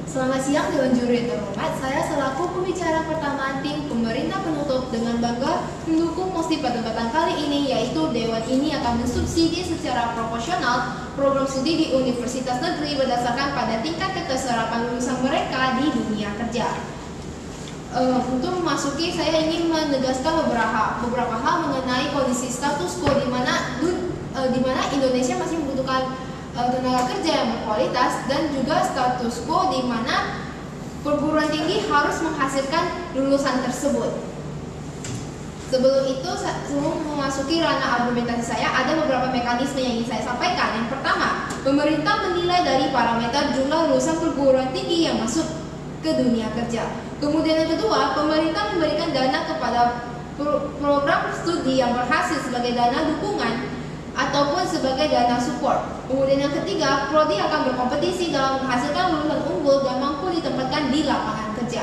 Selamat siang Dewan Juri yang terhormat. Saya selaku pembicara pertama tim pemerintah penutup dengan bangga mendukung mosi perdebatan kali ini, yaitu Dewan ini akan mensubsidi secara proporsional program studi di universitas negeri berdasarkan pada tingkat keterserapan lulusan mereka di dunia kerja. Untuk memasuki, saya ingin menegaskan beberapa hal mengenai kondisi status quo di mana Indonesia masih membutuhkan tenaga kerja yang berkualitas, dan juga status quo di mana perguruan tinggi harus menghasilkan lulusan tersebut. Sebelum memasuki ranah argumentasi saya, ada beberapa mekanisme yang ingin saya sampaikan. Yang pertama, pemerintah menilai dari parameter jumlah lulusan perguruan tinggi yang masuk ke dunia kerja. Kemudian yang kedua, pemerintah memberikan dana kepada program studi yang berhasil sebagai dana dukungan ataupun sebagai dana support. Kemudian yang ketiga, prodi akan berkompetisi dalam menghasilkan lulusan unggul dan mampu ditempatkan di lapangan kerja.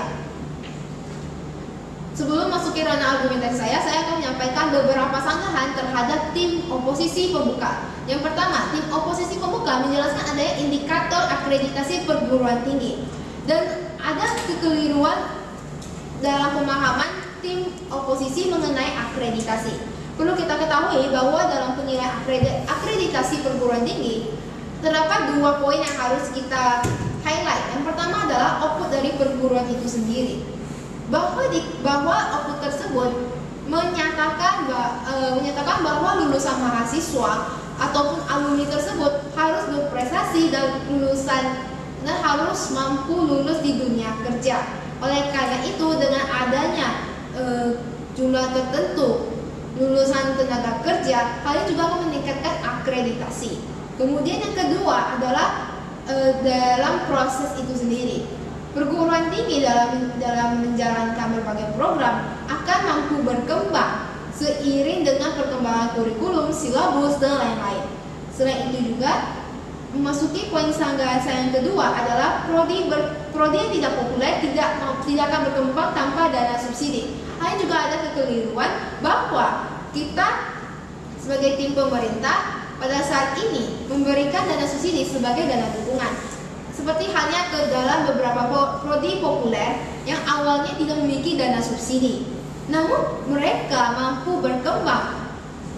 Sebelum masuki ranah argumentasi saya akan menyampaikan beberapa sanggahan terhadap tim oposisi pembuka. Yang pertama, tim oposisi pembuka menjelaskan adanya indikator akreditasi perguruan tinggi, dan ada kekeliruan dalam pemahaman tim oposisi mengenai akreditasi. Perlu kita ketahui bahwa dalam penilaian akreditasi perguruan tinggi terdapat dua poin yang harus kita highlight. Yang pertama adalah output dari perguruan itu sendiri, bahwa output tersebut menyatakan bahwa lulusan mahasiswa ataupun alumni tersebut harus berprestasi dan harus mampu lulus di dunia kerja. Oleh karena itu, dengan adanya jumlah tertentu lulusan tenaga kerja, hal ini juga akan meningkatkan akreditasi. Kemudian yang kedua adalah dalam proses itu sendiri, perguruan tinggi dalam menjalankan berbagai program akan mampu berkembang seiring dengan perkembangan kurikulum, silabus, dan lain-lain. Selain itu juga, memasuki poin sanggahan saya yang kedua adalah prodi yang tidak populer tidak akan berkembang tanpa dana subsidi. Hanya juga ada kekeliruan bahwa kita sebagai tim pemerintah pada saat ini memberikan dana subsidi sebagai dana dukungan, seperti halnya ke dalam beberapa prodi populer yang awalnya tidak memiliki dana subsidi, namun mereka mampu berkembang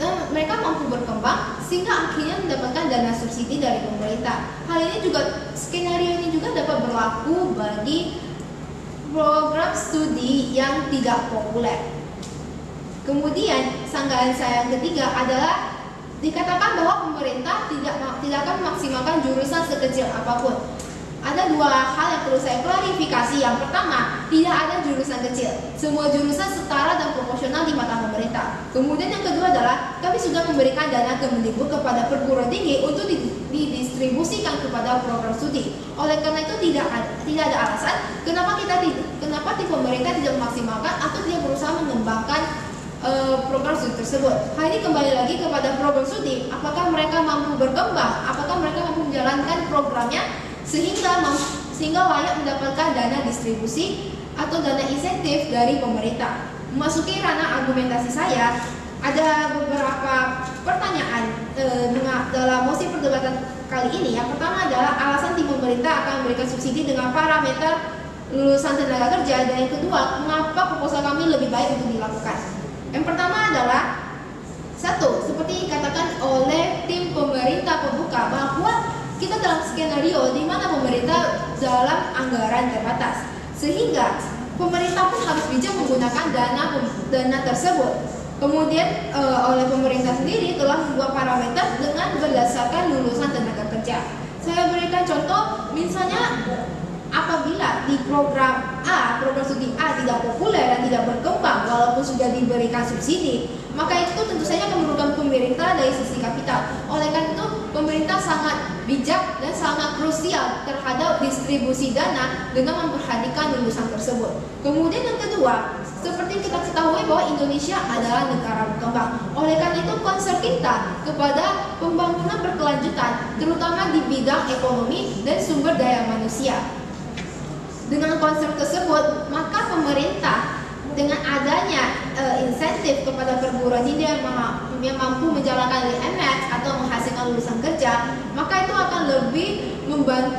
sehingga akhirnya mendapatkan dana subsidi dari pemerintah. Skenario ini juga dapat berlaku bagi program studi yang tidak populer. Kemudian sanggahan saya yang ketiga adalah dikatakan bahwa pemerintah tidak akan memaksimalkan jurusan sekecil apapun. Ada dua hal yang perlu saya klarifikasi. Yang pertama, tidak ada jurusan kecil. Semua jurusan setara dan proporsional di mata pemerintah. Kemudian yang kedua adalah kami sudah memberikan dana Kemendikbud kepada perguruan tinggi untuk didistribusikan kepada program studi. Oleh karena itu tidak ada alasan kenapa tim pemerintah tidak memaksimalkan atau tidak berusaha mengembangkan program studi tersebut. Hal ini kembali lagi kepada program studi, apakah mereka mampu berkembang, apakah mereka mampu menjalankan programnya sehingga layak mendapatkan dana distribusi atau dana insentif dari pemerintah. Memasuki ranah argumentasi saya, ada beberapa pertanyaan dalam mosi perdebatan kali ini. Yang pertama adalah alasan tim pemerintah akan memberikan subsidi dengan parameter lulusan tenaga kerja, dan yang kedua, mengapa proposal kami lebih baik untuk dilakukan. Yang pertama adalah satu, seperti dikatakan oleh tim pemerintah pembuka, bahwa kita dalam skenario di mana pemerintah dalam anggaran terbatas, sehingga pemerintah pun harus bijak menggunakan dana tersebut. Kemudian oleh pemerintah sendiri telah membuat parameter dengan berdasarkan lulusan tenaga kerja. Saya berikan contoh, misalnya apabila di program studi A tidak populer dan tidak berkembang walaupun sudah diberikan subsidi, maka itu tentu saja akan merugikan pemerintah dari sisi kapital. Oleh karena itu, pemerintah sangat bijak dan sangat krusial terhadap distribusi dana dengan memperhatikan lulusan tersebut. Kemudian yang kedua, seperti kita ketahui bahwa Indonesia adalah negara berkembang. Oleh karena itu, concern kita kepada pembangunan berkelanjutan, terutama di bidang ekonomi dan sumber daya manusia. Dengan konsep tersebut, maka pemerintah dengan adanya insentif kepada perguruan tinggi yang mampu menjalankan LMS atau menghasilkan lulusan kerja, maka itu akan lebih membantu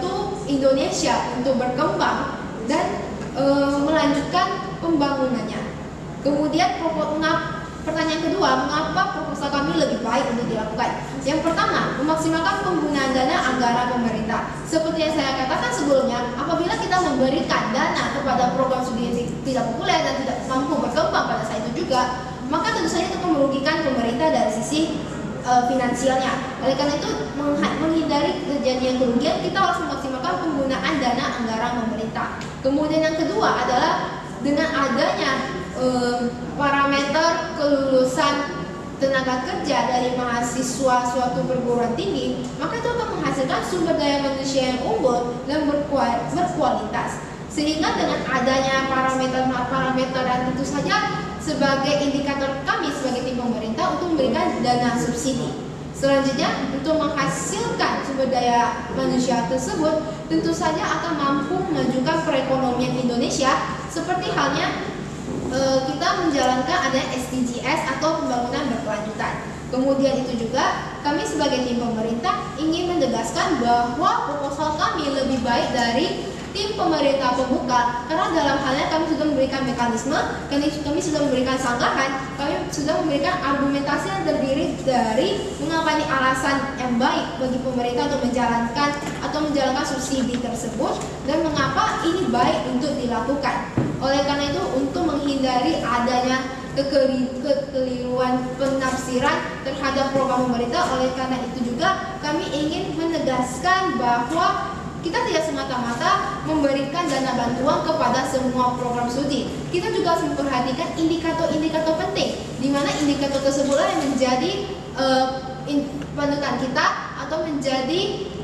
Indonesia untuk berkembang dan melanjutkan pembangunannya. Kemudian pertanyaan kedua, mengapa proposal kami lebih baik untuk dilakukan? Yang pertama, memaksimalkan penggunaan dana anggaran pemerintah. Seperti yang saya katakan sebelumnya, apabila kita memberikan dana kepada program studi yang tidak populer dan tidak mampu berkembang pada saat itu juga, maka tentu saja itu akan merugikan pemerintah dari sisi finansialnya. Oleh karena itu, menghindari terjadinya kerugian, kita harus memaksimalkan penggunaan dana anggaran pemerintah. Kemudian yang kedua adalah dengan adanya parameter kelulusan tenaga kerja dari mahasiswa suatu perguruan tinggi, maka itu akan menghasilkan sumber daya manusia yang unggul dan berkualitas. Sehingga dengan adanya parameter dan tentu saja sebagai indikator kami sebagai tim pemerintah untuk memberikan dana subsidi. Selanjutnya, untuk menghasilkan sumber daya manusia tersebut tentu saja akan mampu memajukan perekonomian Indonesia, seperti halnya kita menjalankan adanya SDGs atau pembangunan berkelanjutan. Kemudian itu juga kami sebagai tim pemerintah ingin menegaskan bahwa proposal kami lebih baik dari tim pemerintah pembuka, karena dalam halnya kami sudah memberikan mekanisme, kami sudah memberikan sanggahan, kami sudah memberikan argumentasi yang terdiri dari mengapa ini alasan yang baik bagi pemerintah untuk menjalankan subsidi tersebut dan mengapa ini baik untuk dilakukan. Oleh karena itu, untuk menghindari adanya kekeliruan penafsiran terhadap program pemerintah, oleh karena itu juga kami ingin menegaskan bahwa kita tidak semata-mata memberikan dana bantuan kepada semua program studi. Kita juga harus memperhatikan indikator-indikator penting, di mana indikator tersebutlah yang menjadi panutan kita atau menjadi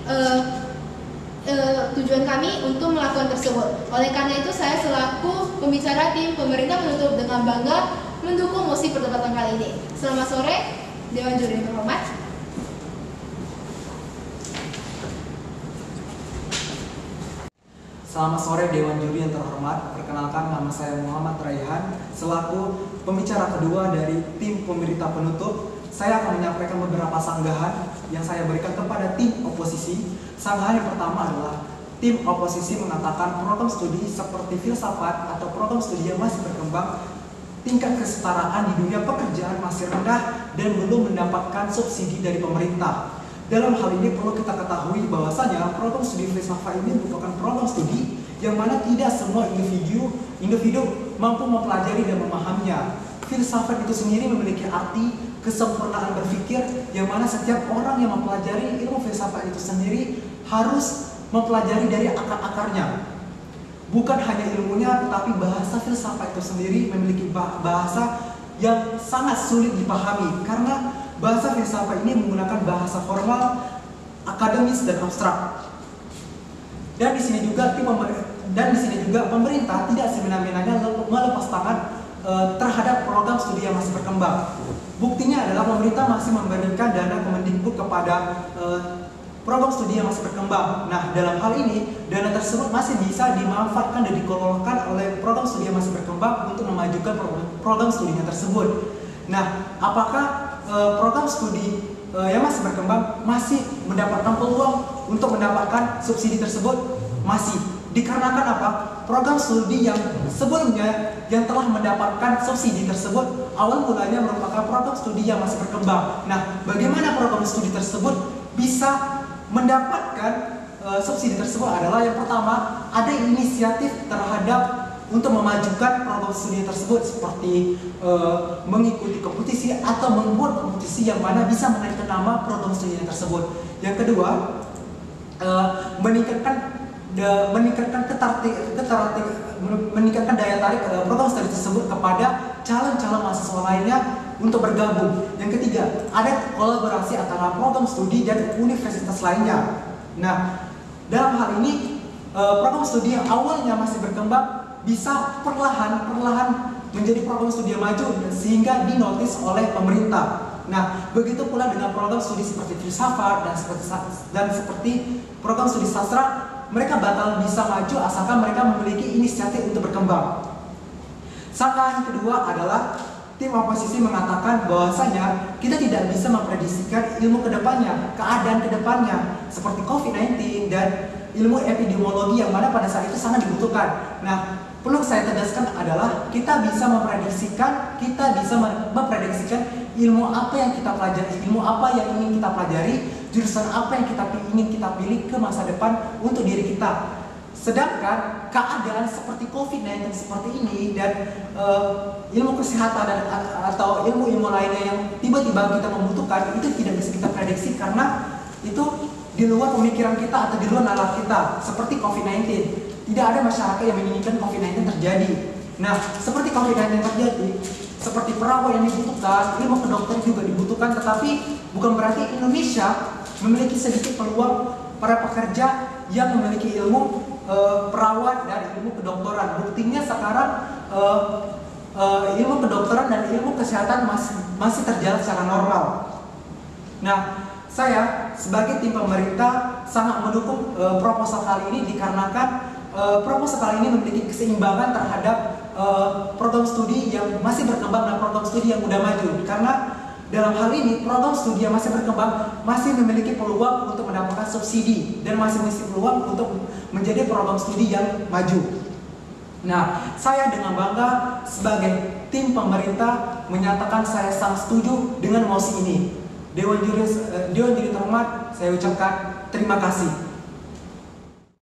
tujuan kami untuk melakukan tersebut. Oleh karena itu, saya selaku pembicara tim pemerintah menutup dengan bangga mendukung mosi perdebatan kali ini. Selamat sore, Dewan Juri yang terhormat. Selamat sore Dewan Juri yang terhormat. Perkenalkan, nama saya Muhammad Raihan selaku pembicara kedua dari tim pemerintah penutup. Saya akan menyampaikan beberapa sanggahan yang saya berikan kepada tim oposisi. Sanggahan yang pertama adalah tim oposisi mengatakan program studi seperti filsafat atau program studi yang masih berkembang, tingkat kesetaraan di dunia pekerjaan masih rendah dan belum mendapatkan subsidi dari pemerintah. Dalam hal ini perlu kita ketahui bahwasanya program studi filsafat ini merupakan program studi yang mana tidak semua individu mampu mempelajari dan memahaminya. Filsafat itu sendiri memiliki arti kesempurnaan berpikir, yang mana setiap orang yang mempelajari ilmu filsafat itu sendiri harus mempelajari dari akar-akarnya. Bukan hanya ilmunya, tetapi bahasa filsafat itu sendiri memiliki bahasa yang sangat sulit dipahami, karena bahasa filsafat ini menggunakan bahasa formal, akademis dan abstrak. Dan di sini juga pemerintah tidak semena-menanya melepas tangan terhadap program studi yang masih berkembang. Buktinya adalah pemerintah masih memberikan dana Kemendikbud kepada program studi yang masih berkembang. Nah, dalam hal ini dana tersebut masih bisa dimanfaatkan dan dikelolakan oleh program studi yang masih berkembang untuk memajukan program studinya tersebut. Nah, apakah program studi yang masih berkembang masih mendapatkan peluang untuk mendapatkan subsidi tersebut? Masih. Dikarenakan apa? Program studi yang sebelumnya yang telah mendapatkan subsidi tersebut awal mulanya merupakan program studi yang masih berkembang. Nah, bagaimana program studi tersebut bisa mendapatkan subsidi tersebut adalah yang pertama, ada inisiatif terhadap untuk memajukan program studi tersebut, seperti mengikuti kompetisi atau membuat kompetisi yang mana bisa menaikkan nama program studi tersebut. Yang kedua, meningkatkan daya tarik program studi tersebut kepada calon-calon mahasiswa lainnya untuk bergabung. Yang ketiga, ada kolaborasi antara program studi dan universitas lainnya. Nah, dalam hal ini program studi yang awalnya masih berkembang bisa perlahan menjadi program studi yang maju sehingga dinotis oleh pemerintah. Nah, begitu pula dengan program studi seperti filsafat dan seperti program studi sastra, mereka bakal bisa maju asalkan mereka memiliki inisiatif untuk berkembang. Sanggahan kedua adalah tim oposisi mengatakan bahwasanya kita tidak bisa memprediksikan ilmu kedepannya, keadaan kedepannya seperti COVID-19 dan ilmu epidemiologi yang mana pada saat itu sangat dibutuhkan. Nah, perlu saya tegaskan adalah kita bisa memprediksikan ilmu apa yang kita pelajari, ilmu apa yang ingin kita pelajari, jurusan apa yang kita ingin kita pilih ke masa depan untuk diri kita. Sedangkan keadaan seperti COVID-19 seperti ini dan ilmu kesehatan atau ilmu-ilmu lainnya yang tiba-tiba kita membutuhkan itu tidak bisa kita prediksi karena itu di luar pemikiran kita atau di luar nalar kita. Seperti COVID-19, tidak ada masyarakat yang menginginkan COVID-19 terjadi. Nah, seperti COVID-19 terjadi, seperti perawat yang dibutuhkan, ilmu kedokteran juga dibutuhkan, tetapi bukan berarti Indonesia memiliki sedikit peluang para pekerja yang memiliki ilmu perawat dan ilmu kedokteran. Buktinya sekarang ilmu kedokteran dan ilmu kesehatan masih terjalan secara normal. Nah, saya sebagai tim pemerintah sangat mendukung proposal kali ini dikarenakan proposal kali ini memiliki keseimbangan terhadap program studi yang masih berkembang dan program studi yang udah maju. Karena dalam hal ini program studi yang masih berkembang masih memiliki peluang untuk mendapatkan subsidi dan masih memiliki peluang untuk menjadi program studi yang maju. Nah, saya dengan bangga sebagai tim pemerintah menyatakan saya sangat setuju dengan mosi ini. Dewan Juri terhormat, saya ucapkan terima kasih.